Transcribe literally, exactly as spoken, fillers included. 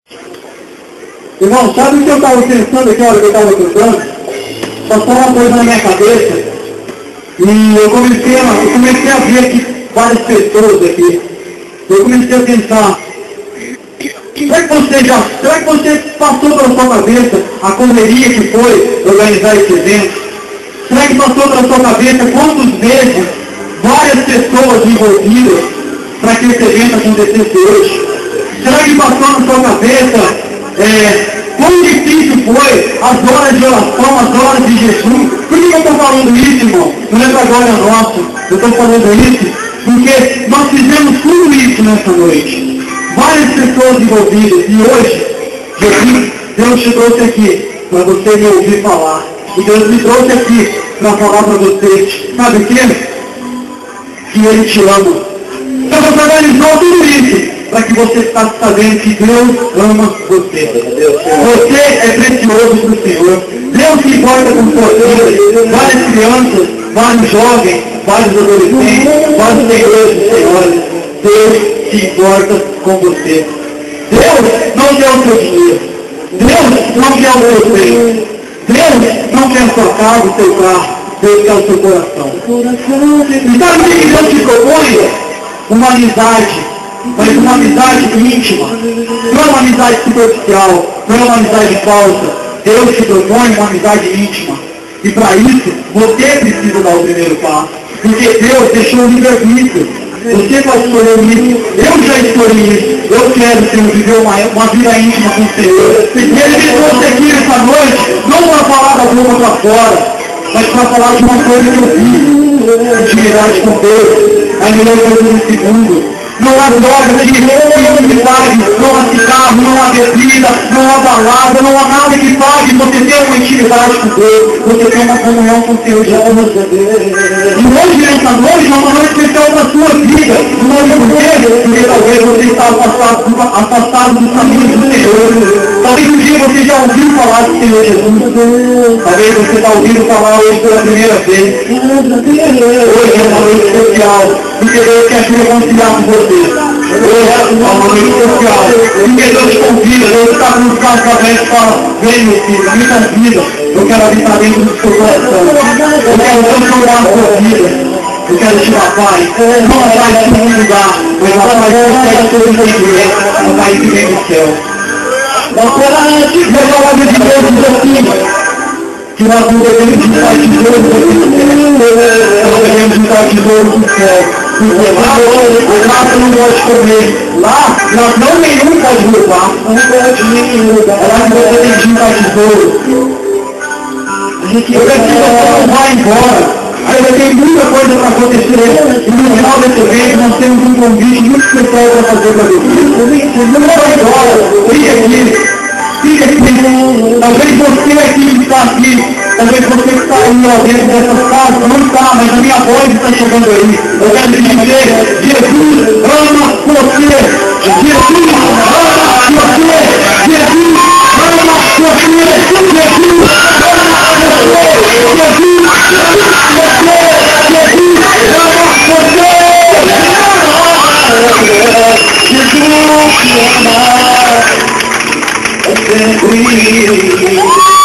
Irmão, sabe o que eu estava pensando aqui, a hora que eu estava cantando? Passou uma coisa na minha cabeça e eu comecei a, eu comecei a ver aqui várias pessoas aqui. Eu comecei a pensar, será que você já, será que você passou pela sua cabeça a correria que foi organizar esse evento? Será que passou pela sua cabeça quantos vezes várias pessoas envolvidas para que esse evento acontecesse hoje? Será que passou na sua cabeça é, quão difícil foi as horas de oração, as horas de jejum? Por que eu estou falando isso, irmão? Não é para glória nossa. Eu estou falando isso porque nós fizemos tudo isso nessa noite. Várias pessoas envolvidas. E hoje, Jesus, Deus te trouxe aqui para você me ouvir falar. E Deus me trouxe aqui para falar para você. Sabe o quê? Que Ele te ama. Então você organizou tudo isso para que você ficasse sabendo que Deus ama você. Você é precioso para o Senhor. Deus se importa com sua vida. Várias crianças, vários jovens, vários adolescentes, vários seguidores do Senhor. Deus se importa com você. Deus não quer o seu dinheiro. Deus não quer o seu bem. Deus não quer a sua casa, o seu carro. Deus quer o seu coração. E sabe o que Deus te propõe? Uma amizade, mas uma amizade íntima. Não é uma amizade superficial, não é uma amizade falsa. Deus te propõe uma amizade íntima. E para isso, você precisa dar o primeiro passo. Porque Deus deixou o livre-arbítrio. Você pode escolher isso. Eu já escolhi isso. Eu quero, Senhor, viver uma, uma vida íntima com o Senhor. E Ele me trouxe aqui nessa noite, não para falar da boca para fora, mas para falar de uma coisa que eu fiz. Intimidade com Deus. É a melhor coisa nesse mundo. Não há droga de intimidade, não há cigarro, não há bebida, não há balada, não há nada que pague você ter uma intimidade com Deus, você ter uma comunhão com o Senhor Jesus. E hoje, nessa noite, é uma noite especial para a sua vida. Não é porque, porque talvez você está afastado, afastado dos caminhos do Senhor. Talvez um dia você já ouviu falar do Senhor Jesus. Talvez você está ouvindo falar hoje pela primeira vez. Hoje é uma noite especial, porque Deus quer se reconciliar com você. Hoje é uma noite especial, porque Deus te convida. Deus está com os braços abertos e fala: vem, meu filho, me convida. Eu quero habitar dentro do seu coração. Eu quero transformar a sua vida. Eu quero te dar paz. Não a paz que não lugar, mas a paz que sai todo o entendimento, a paz que vem do céu. Mas a palavra de Deus diz assim, que nós não devemos juntar tesouros aqui no céu. Nós devemos juntar tesouros no céu. Porque lá o mato não pode comer. Lá, nós não nenhum pode roubar. Não pode nenhum roubar. Lá que você tem que juntar tesouros. Eu preciso não vai embora. Ainda tem muita coisa para acontecer. E no final desse evento nós temos um convite muito especial para fazer para você. Não vai embora. Fique aqui. Fique aqui. Talvez você aqui que está aqui, talvez você que está aí ó, dentro dessas casas, não está, mas a minha voz está chegando aí. Eu quero te dizer, Jesus ama você. Jesus ama você. Jesus ama você. Jesus Jesus, Jesus, Jesus, Jesus,